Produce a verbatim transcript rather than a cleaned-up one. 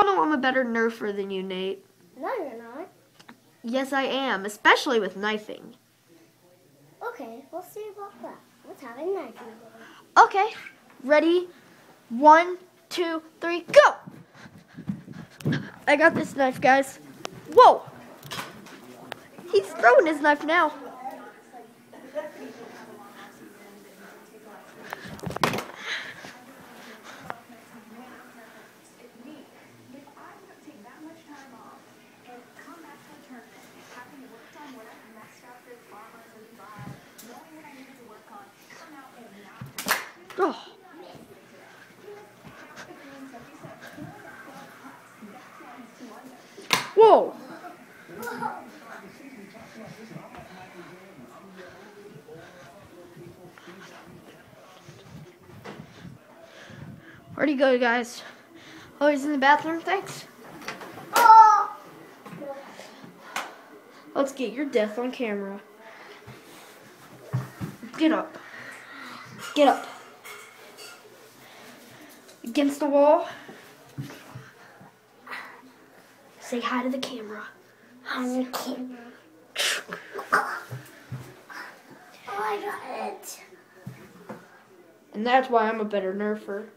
know I'm a better nerfer than you, Nate. No, you're not. Yes, I am, especially with knifing. Okay, we'll see about that. Let's have a knife. Okay, ready? One, two, three, go! I got this knife, guys. Whoa! He's throwing his knife now. Oh. Whoa! Where'd he go, guys? Oh, he's in the bathroom, thanks. Oh! Let's get your death on camera. Get up. Get up. Against the wall. Say hi to the camera. On the camera. Oh, I got it. And that's why I'm a better nerfer.